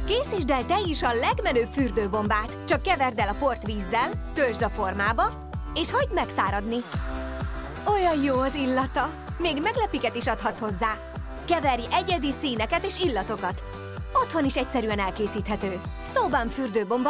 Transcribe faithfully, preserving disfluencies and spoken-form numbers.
Készítsd el te is a legmenőbb fürdőbombát. Csak keverd el a port vízzel, töltsd a formába, és hagyd megszáradni. Olyan jó az illata. Még meglepiket is adhatsz hozzá. Keverj egyedi színeket és illatokat. Otthon is egyszerűen elkészíthető. Szóban fürdőbomba.